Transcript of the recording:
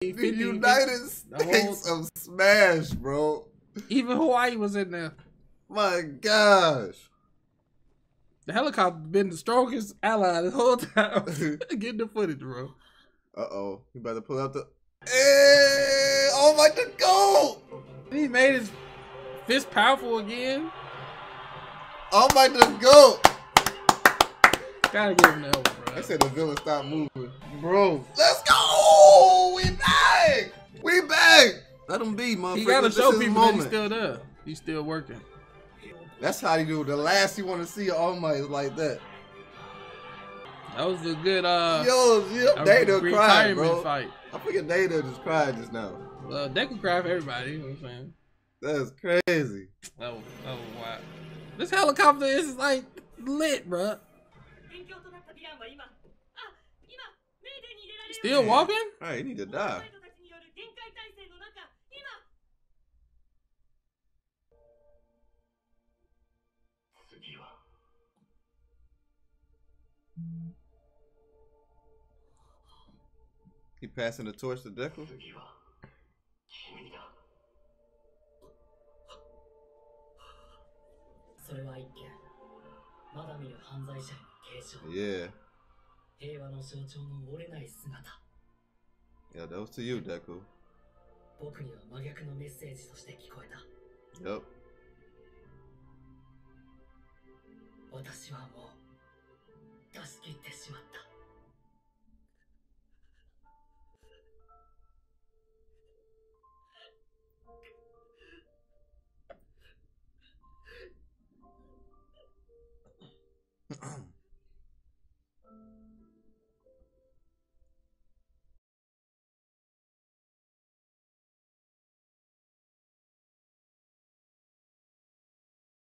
The United States of Smash, bro. Even Hawaii was in there. My gosh. The helicopter been the strongest ally this whole time. Getting the footage, bro. Uh-oh. You about to pull out the... Hey! Oh my God! He made his fist powerful again. Oh my God! Gotta give him the elbow, bro. I said the villain stopped moving. Bro, let's go! We back! We back! Let him be, motherfucker. He gotta show people that he's still there. He's still working. That's how you do it. The last you want to see All Might is like that. That was a good Data cried, bro. Fight. I forget Data just cried just now. Well, they could cry for everybody, you know what I'm saying? That's crazy. That was wild. This helicopter is like lit, bro. Still walking? Alright, you need to die. He passing the torch to Deku? それは一見まだ見ぬ犯罪者への継承 Yeah. 平和の象徴の折れない姿 Yeah, that was to you, Deku. 僕には真逆のメッセージとして聞こえた Yep. 私はもう出し切ってしまった